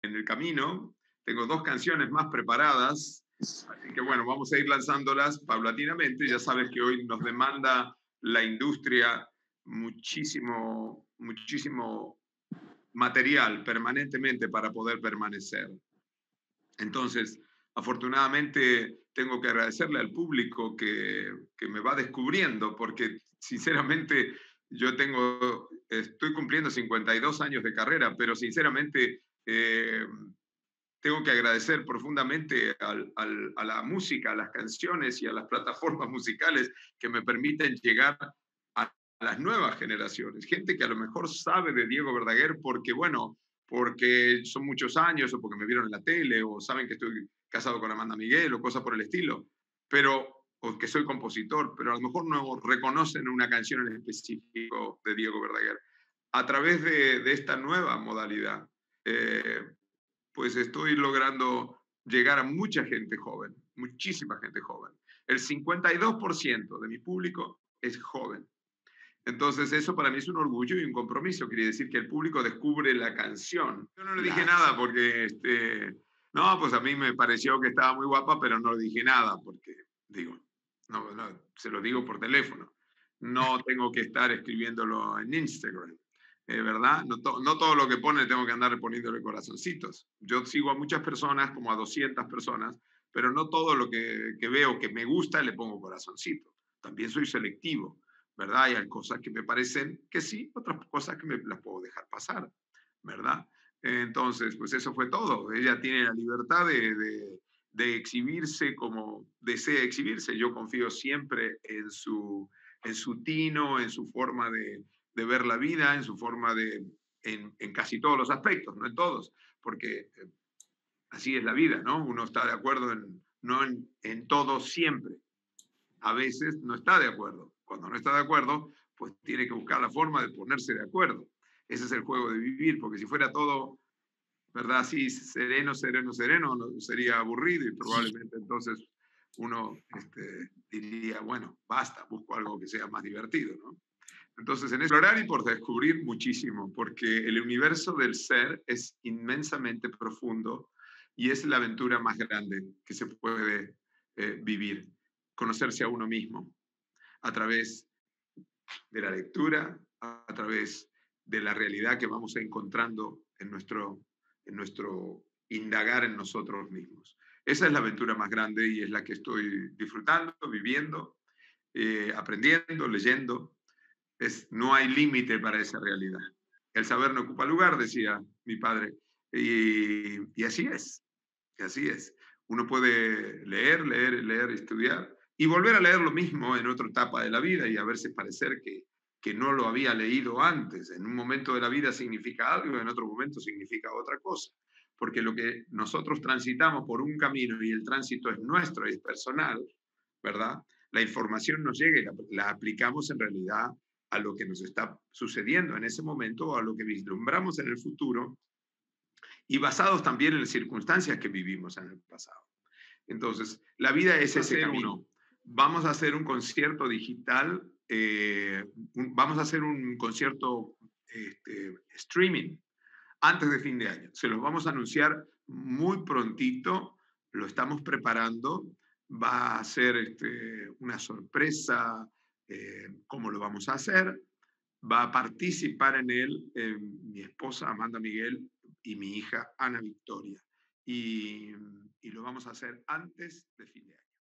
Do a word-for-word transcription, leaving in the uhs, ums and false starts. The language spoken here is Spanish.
en el camino. Tengo dos canciones más preparadas, así que bueno, vamos a ir lanzándolas paulatinamente. Ya sabes que hoy nos demanda la industria muchísimo, muchísimo material permanentemente para poder permanecer. Entonces, afortunadamente, tengo que agradecerle al público que, que me va descubriendo, porque sinceramente yo tengo, estoy cumpliendo cincuenta y dos años de carrera, pero sinceramente eh, tengo que agradecer profundamente al, al, a la música, a las canciones y a las plataformas musicales que me permiten llegar a las nuevas generaciones. Gente que a lo mejor sabe de Diego Verdaguer porque, bueno, porque son muchos años o porque me vieron en la tele o saben que estoy casado con Amanda Miguel o cosas por el estilo, pero o que soy compositor, pero a lo mejor no reconocen una canción en específico de Diego Verdaguer. A través de, de esta nueva modalidad, eh, pues estoy logrando llegar a mucha gente joven, muchísima gente joven. El cincuenta y dos por ciento de mi público es joven. Entonces eso para mí es un orgullo y un compromiso. Quiere decir que el público descubre la canción. Yo no le dije nada porque, este, no, pues a mí me pareció que estaba muy guapa, pero no le dije nada porque, digo, no, no, se lo digo por teléfono. No tengo que estar escribiéndolo en Instagram. Eh, ¿verdad? No, to no todo lo que pone tengo que andar poniéndole corazoncitos. Yo sigo a muchas personas, como a doscientas personas, pero no todo lo que, que veo que me gusta le pongo corazoncito. También soy selectivo, ¿verdad? Y hay cosas que me parecen que sí, otras cosas que me las puedo dejar pasar, ¿verdad? Entonces, pues eso fue todo. Ella tiene la libertad de, de, de exhibirse como desea exhibirse. Yo confío siempre en su, en su tino, en su forma de, de ver la vida, en su forma de, en, en casi todos los aspectos, no en todos, porque eh, así es la vida, ¿no? Uno está de acuerdo en, no en, en todo siempre. A veces no está de acuerdo. Cuando no está de acuerdo, pues tiene que buscar la forma de ponerse de acuerdo. Ese es el juego de vivir, porque si fuera todo, ¿verdad? Así, sereno, sereno, sereno, no, sería aburrido y probablemente entonces uno este, diría, bueno, basta, busco algo que sea más divertido, ¿no? Entonces, en explorar y por descubrir muchísimo, porque el universo del ser es inmensamente profundo y es la aventura más grande que se puede eh, vivir. Conocerse a uno mismo a través de la lectura, a, a través de la realidad que vamos encontrando en nuestro, en nuestro indagar en nosotros mismos. Esa es la aventura más grande y es la que estoy disfrutando, viviendo, eh, aprendiendo, leyendo. Es, no hay límite para esa realidad. El saber no ocupa lugar, decía mi padre. Y, y así es, y así es. Uno puede leer, leer, leer, estudiar y volver a leer lo mismo en otra etapa de la vida y a verse parecer que, que no lo había leído antes. En un momento de la vida significa algo, en otro momento significa otra cosa. Porque lo que nosotros transitamos por un camino y el tránsito es nuestro, es personal, ¿verdad? La información nos llega y la, la aplicamos en realidad a lo que nos está sucediendo en ese momento o a lo que vislumbramos en el futuro y basados también en las circunstancias que vivimos en el pasado. Entonces, la vida es ese camino. Vamos a hacer un concierto digital, eh, un, vamos a hacer un concierto este, streaming antes de fin de año. Se los vamos a anunciar muy prontito, lo estamos preparando, va a ser este, una sorpresa eh, cómo lo vamos a hacer. Va a participar en él eh, mi esposa Amanda Miguel y mi hija Ana Victoria. Y, y lo vamos a hacer antes de fin de año.